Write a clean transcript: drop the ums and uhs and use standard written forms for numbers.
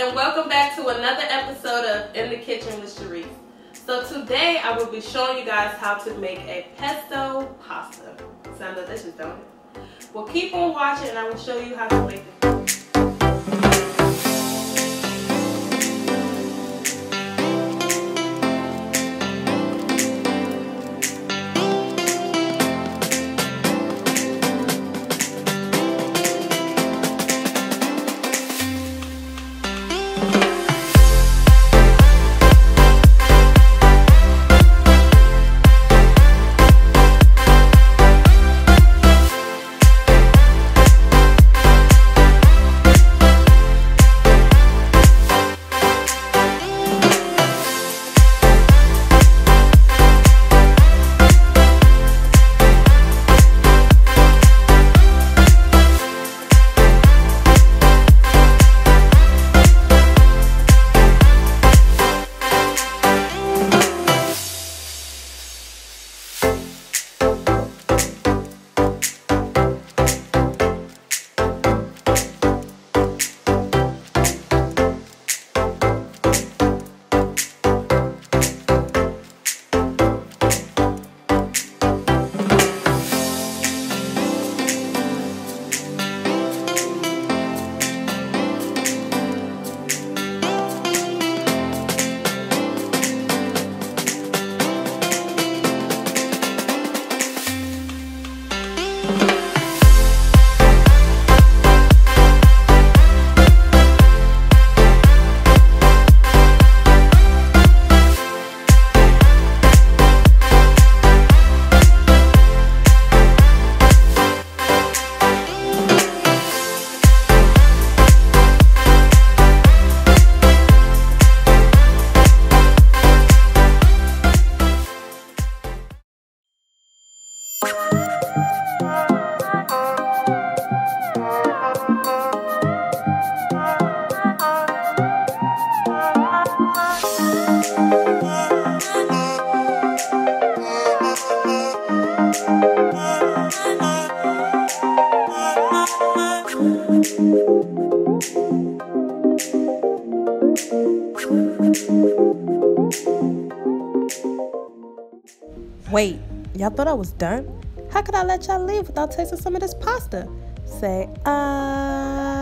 and welcome back to another episode of In the Kitchen with Sharice. So today I will be showing you guys how to make a pesto pasta. Sounds delicious, don't it? Well, keep on watching and I will show you how to make it. Wait, y'all thought I was done? How could I let y'all leave without tasting some of this pasta? Say,